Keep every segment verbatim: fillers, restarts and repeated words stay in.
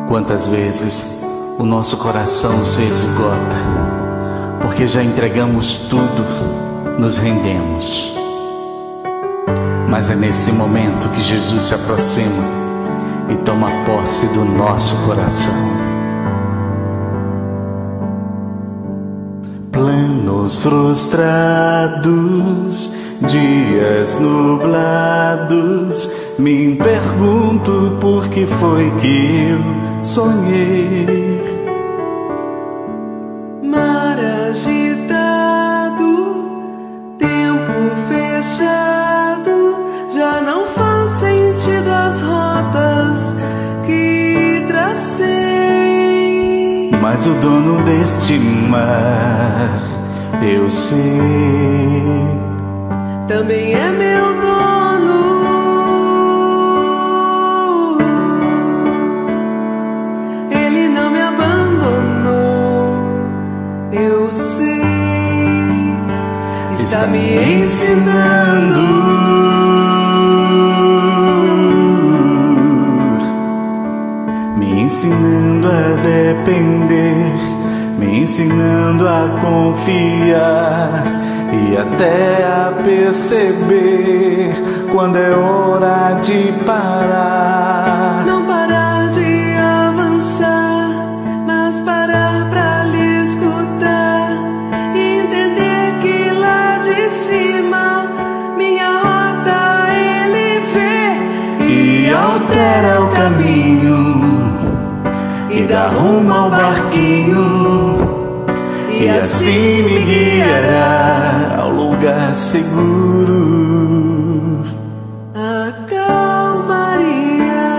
Quantas vezes o nosso coração se esgota, porque já entregamos tudo, nos rendemos. Mas é nesse momento que Jesus se aproxima e toma posse do nosso coração. Planos frustrados, dias nublados, me pergunto por que foi que eu sonhei. Mar agitado, tempo fechado, já não faz sentido as rotas que tracei. Mas o dono deste mar, eu sei, também é meu dono. Ele não me abandonou, eu sei. Está me ensinando, me ensinando a depender, me ensinando a confiar e até a perceber quando é hora de parar. não parar de avançar, mas parar pra lhe escutar e entender que lá de cima minha rota ele vê E altera o caminho e dá rumo ao barquinho, e assim me guiará ao lugar seguro. a calmaria.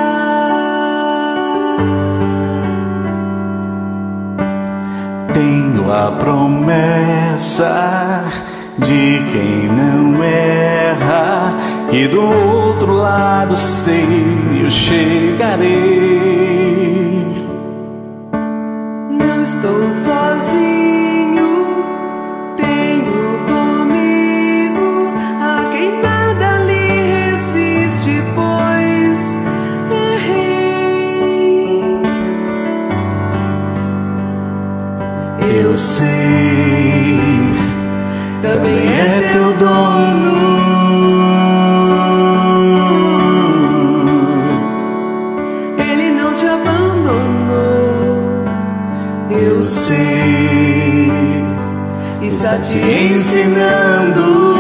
Tenho a promessa de quem não erra, que do outro lado sei eu chegarei. Não estou sozinho, tenho comigo a quem nada lhe resiste, pois errei. Eu sei, Também é teu dono. Ele não te abandonou, eu sei. Está te ensinando,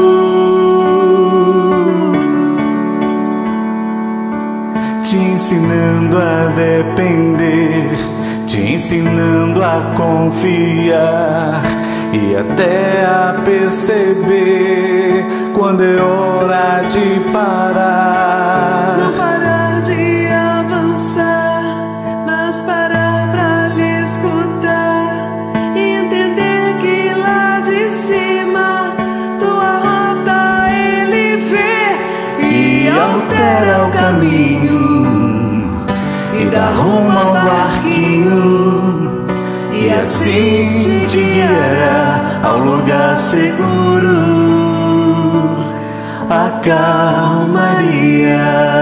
te ensinando a depender, te ensinando a confiar e até a perceber quando é hora de parar. não parar de avançar, mas parar pra lhe escutar e entender que lá de cima tua rota ele vê E altera o caminho e dá rumo ao barquinho, e assim te guiará ao lugar seguro. A calmaria.